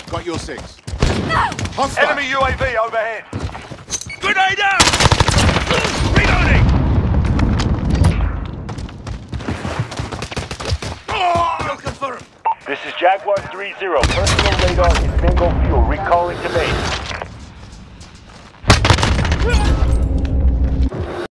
Got your six. Hostile. Enemy UAV overhead. Grenade out! Reloading! Kill confirmed. This is Jaguar 3-0. Personal radar is bingo fuel. Recalling to base.